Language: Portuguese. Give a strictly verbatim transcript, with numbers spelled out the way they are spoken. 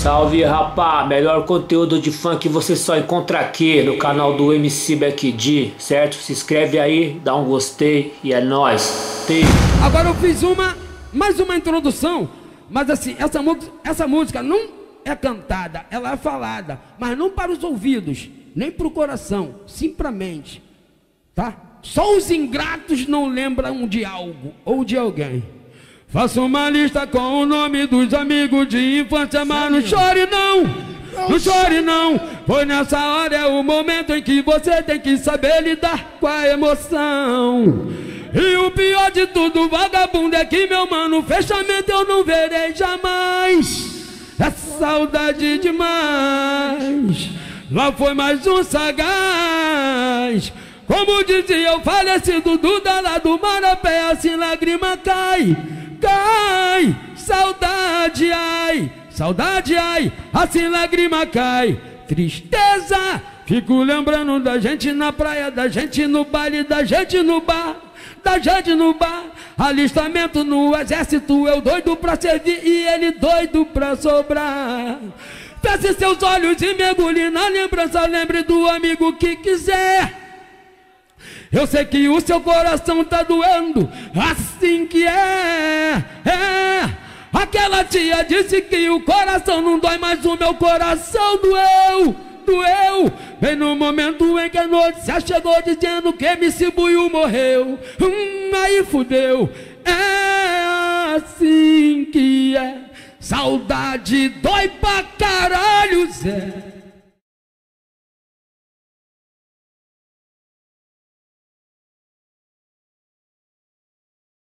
Salve, rapá! Melhor conteúdo de funk você só encontra aqui no canal do M C Beck D, certo? Se inscreve aí, dá um gostei e é nóis. Tem. Agora eu fiz uma, mais uma introdução, mas assim, essa, essa música não é cantada, ela é falada, mas não para os ouvidos, nem para o coração, sim para a mente, tá? Só os ingratos não lembram de algo ou de alguém. Faça uma lista com o nome dos amigos de infância, mas não chore não, não chore não. Pois nessa hora é o momento em que você tem que saber lidar com a emoção. E o pior de tudo, vagabundo, é que meu mano, fechamento eu não verei jamais. É saudade demais. Lá foi mais um sagaz. Como dizia o falecido Duda lá do Marapé, assim lágrima cai, cai, saudade, ai, saudade, ai, assim lágrima cai, tristeza, fico lembrando da gente na praia, da gente no baile, da gente no bar, da gente no bar, alistamento no exército, eu doido pra servir e ele doido pra sobrar. Feche seus olhos e mergulhe na lembrança, lembre do amigo que quiser. Eu sei que o seu coração tá doendo, assim que é, é. Aquela tia disse que o coração não dói, mas o meu coração doeu, doeu. Bem no momento em que a notícia chegou dizendo que M C Buiu morreu, hum, aí fudeu. É assim que é, saudade dói pra caralho, Zé.